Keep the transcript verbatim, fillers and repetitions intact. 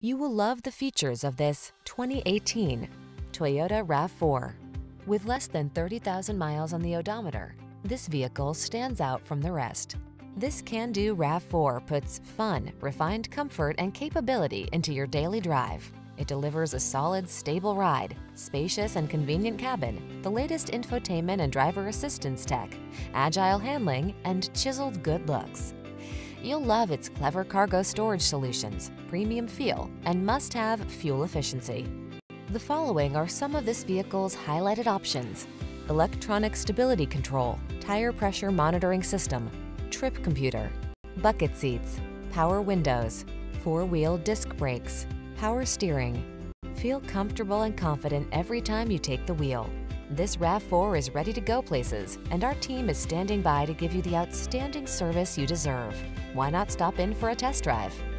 You will love the features of this twenty eighteen Toyota RAV four. With less than thirty thousand miles on the odometer, this vehicle stands out from the rest. This can-do RAV four puts fun, refined comfort, and capability into your daily drive. It delivers a solid, stable ride, spacious and convenient cabin, the latest infotainment and driver assistance tech, agile handling, and chiseled good looks. You'll love its clever cargo storage solutions, premium feel, and must-have fuel efficiency. The following are some of this vehicle's highlighted options: electronic stability control, tire pressure monitoring system, trip computer, bucket seats, power windows, four-wheel disc brakes, power steering. Feel comfortable and confident every time you take the wheel. This RAV four is ready to go places, and our team is standing by to give you the outstanding service you deserve. Why not stop in for a test drive?